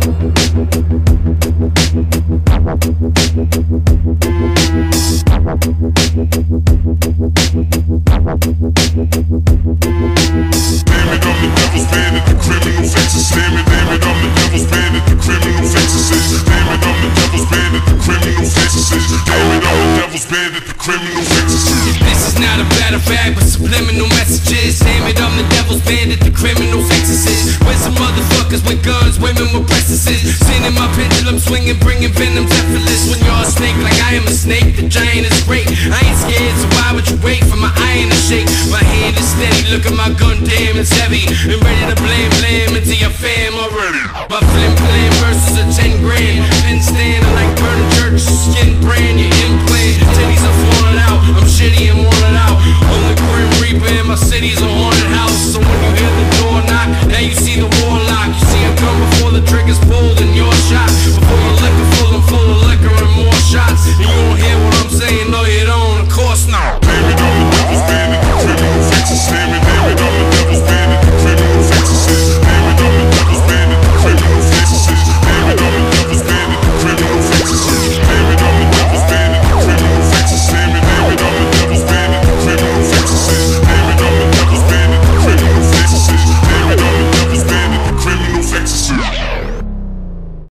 Swinging, bringing venom, effortless. When you're a snake, like I am a snake, the giant is great. I ain't scared, so why would you wait for my iron to shake? My hand is steady, look at my gun, damn, it's heavy. And